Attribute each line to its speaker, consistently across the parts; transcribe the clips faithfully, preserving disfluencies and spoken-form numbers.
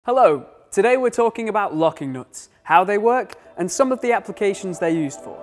Speaker 1: Hello, today we're talking about locking nuts, how they work, and some of the applications they're used for.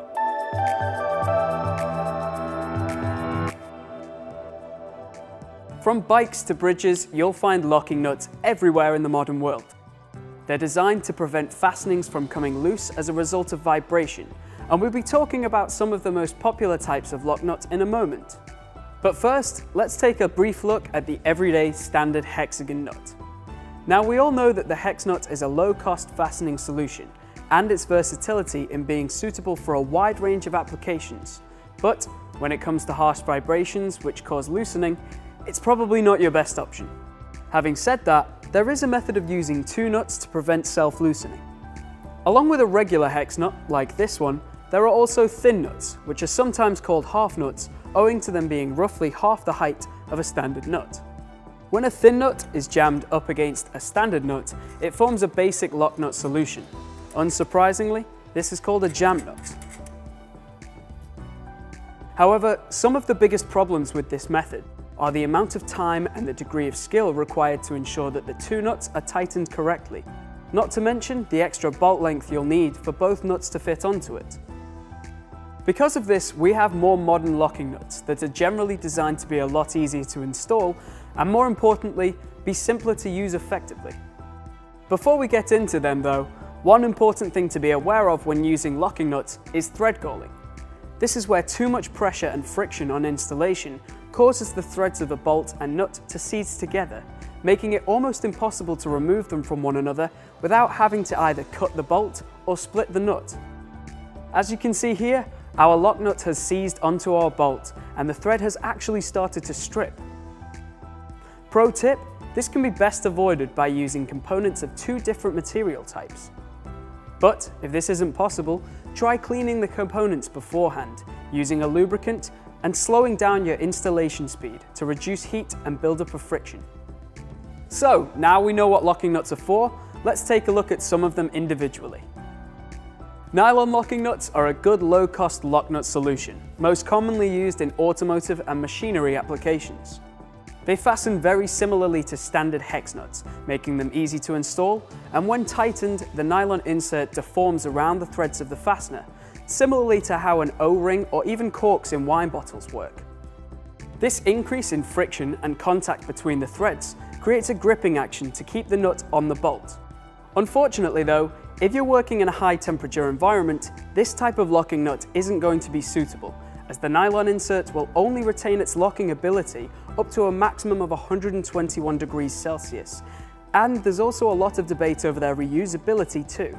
Speaker 1: From bikes to bridges, you'll find locking nuts everywhere in the modern world. They're designed to prevent fastenings from coming loose as a result of vibration, and we'll be talking about some of the most popular types of lock nuts in a moment. But first, let's take a brief look at the everyday standard hexagon nut. Now, we all know that the hex nut is a low-cost fastening solution and its versatility in being suitable for a wide range of applications. But when it comes to harsh vibrations which cause loosening, it's probably not your best option. Having said that, there is a method of using two nuts to prevent self-loosening. Along with a regular hex nut, like this one, there are also thin nuts, which are sometimes called half nuts, owing to them being roughly half the height of a standard nut. When a thin nut is jammed up against a standard nut, it forms a basic lock nut solution. Unsurprisingly, this is called a jam nut. However, some of the biggest problems with this method are the amount of time and the degree of skill required to ensure that the two nuts are tightened correctly, not to mention the extra bolt length you'll need for both nuts to fit onto it. Because of this, we have more modern locking nuts that are generally designed to be a lot easier to install and, more importantly, be simpler to use effectively. Before we get into them though, one important thing to be aware of when using locking nuts is thread galling. This is where too much pressure and friction on installation causes the threads of a bolt and nut to seize together, making it almost impossible to remove them from one another without having to either cut the bolt or split the nut. As you can see here, our lock nut has seized onto our bolt and the thread has actually started to strip. Pro tip, this can be best avoided by using components of two different material types. But if this isn't possible, try cleaning the components beforehand, using a lubricant and slowing down your installation speed to reduce heat and buildup of friction. So now we know what locking nuts are for, let's take a look at some of them individually. Nylon locking nuts are a good low-cost lock nut solution, most commonly used in automotive and machinery applications. They fasten very similarly to standard hex nuts, making them easy to install, and when tightened, the nylon insert deforms around the threads of the fastener, similarly to how an O-ring or even corks in wine bottles work. This increase in friction and contact between the threads creates a gripping action to keep the nut on the bolt. Unfortunately though, if you're working in a high temperature environment, this type of locking nut isn't going to be suitable, as the nylon insert will only retain its locking ability up to a maximum of one hundred twenty-one degrees Celsius, and there's also a lot of debate over their reusability too.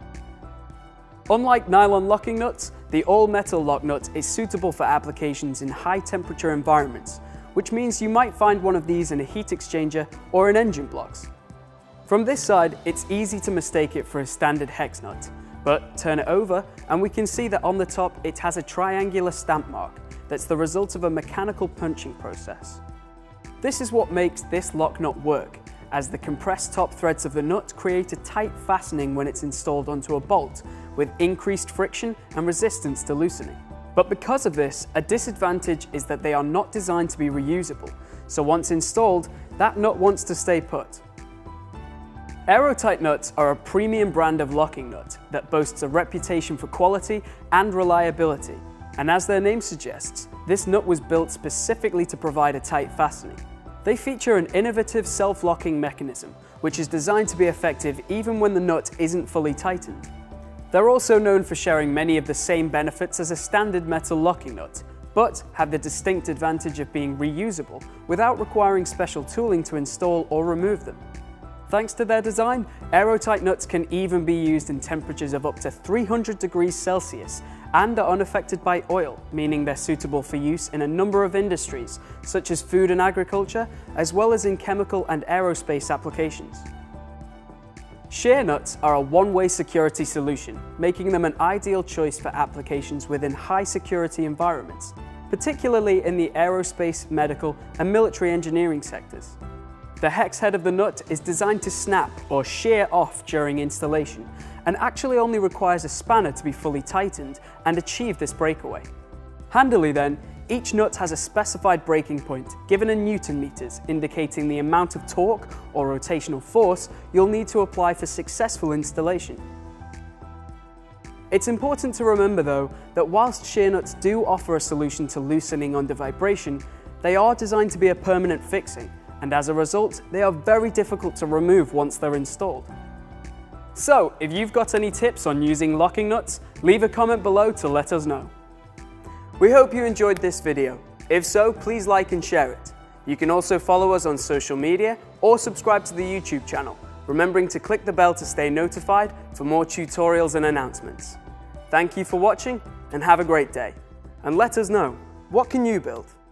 Speaker 1: Unlike nylon locking nuts, the all-metal lock nut is suitable for applications in high temperature environments, which means you might find one of these in a heat exchanger or in engine blocks. From this side, it's easy to mistake it for a standard hex nut, but turn it over and we can see that on the top it has a triangular stamp mark that's the result of a mechanical punching process. This is what makes this lock nut work, as the compressed top threads of the nut create a tight fastening when it's installed onto a bolt, with increased friction and resistance to loosening. But because of this, a disadvantage is that they are not designed to be reusable, so once installed, that nut wants to stay put. Aerotight nuts are a premium brand of locking nut that boasts a reputation for quality and reliability, and as their name suggests, this nut was built specifically to provide a tight fastening. They feature an innovative self-locking mechanism, which is designed to be effective even when the nut isn't fully tightened. They're also known for sharing many of the same benefits as a standard metal locking nut, but have the distinct advantage of being reusable without requiring special tooling to install or remove them. Thanks to their design, Aerotight nuts can even be used in temperatures of up to three hundred degrees Celsius and are unaffected by oil, meaning they're suitable for use in a number of industries, such as food and agriculture, as well as in chemical and aerospace applications. Shear nuts are a one-way security solution, making them an ideal choice for applications within high security environments, particularly in the aerospace, medical, and military engineering sectors. The hex head of the nut is designed to snap or shear off during installation, and actually only requires a spanner to be fully tightened and achieve this breakaway. Handily then, Each nut has a specified breaking point, given in Newton meters, indicating the amount of torque or rotational force you'll need to apply for successful installation. It's important to remember though, that whilst shear nuts do offer a solution to loosening under vibration, they are designed to be a permanent fixing, and as a result, they are very difficult to remove once they're installed. So, if you've got any tips on using locking nuts, leave a comment below to let us know. We hope you enjoyed this video. If so, please like and share it. You can also follow us on social media or subscribe to the YouTube channel, remembering to click the bell to stay notified for more tutorials and announcements. Thank you for watching and have a great day. And let us know, what can you build?